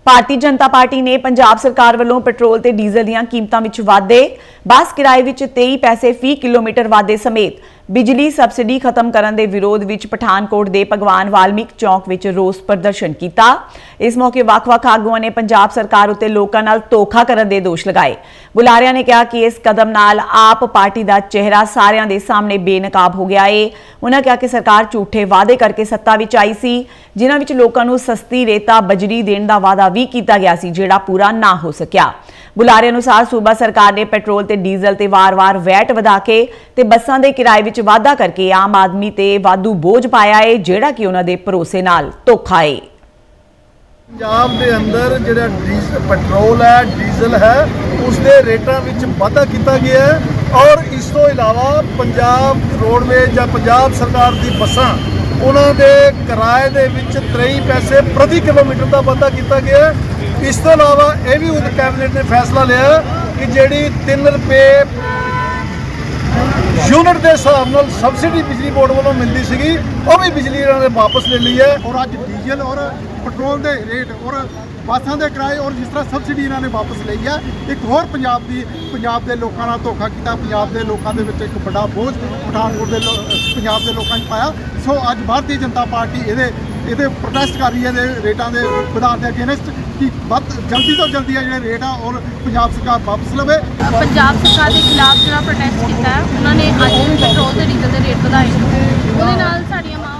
Bharatiya Janata party ने पंजाब सरकार वालों पेट्रोल ते डीजल दीयां कीमतां विच वाधे, बस किराए विच 23 पैसे फी किलोमीटर वाधे समेत बिजली सबसिडी खत्म करन दे विरोध विच पठानकोट दे भगवान वाल्मीक चौक विच रोस प्रदर्शन कीता। इस मौके वख-वख आगुआं ने पंजाब सरकार उत्ते लोकां नाल धोखा करन दे दोष लगाए। बुलारियां ने कहा कि इस कदम नाल आप पार्टी दा चेहरा सारियां दे सामने बेनकाब हो गया है। उन्होंने कहा कि सरकार झूठे वादे करके सत्ता विच आई सी, जिन्हां विच लोकां नूं सस्ती रेता बजरी देण दा वादा भी कीता गया सी, जिहड़ा पूरा ना हो सकिया। बुलारे अनुसार सूबा सरकार ने पेट्रोल ते डीजल ते वार-वार वैट वधा के ते बसां दे किराए विच वाधा करके आम आदमी ते वाधू बोझ पाया है, जिहड़ा कि उन्हां दे भरोसे नाल धोखा है। पंजाब दे अंदर जिहड़ा पेट्रोल है डीजल है उसके रेटां विच वाधा किया गया है और इस तो इलावा पंजाब रोडवेज या पंजाब सरकार की बसां उन्हां दे किराए दे विच 23 पैसे प्रति किलोमीटर का वाधा किया गया है। इस तो इलावा यह भी कैबिनेट ने फैसला लिया कि जिहड़ी 3 रुपये यूनिट के हिसाब नाल सबसिडी बिजली बोर्ड वालों मिलती सी वह भी बिजली इन्होंने वापस ले ली है। और अज डीजल और पेट्रोल के रेट और बसां के किराए और जिस तरह सबसिडी इन्होंने वापस ली है, एक होर पंजाब के लोगों नाल धोखा किया, पंजाब के लोगों के विच एक बड़ा बोझ पठानकोट के पंजाब के लोगों पाया। सो अज भारतीय जनता पार्टी ये प्रोटेस्ट कर रही है रेटां के विधान के अगेंस्ट कि जल्दी तो जल्दी जो रेट है और पंजाब सरकार वापस लवे। पंजाब सरकार के खिलाफ जो प्रोटेस्ट किया है उन्होंने अज पेट्रोल ते डीजल के रेट बढ़ाए, उसदे नाल साडियां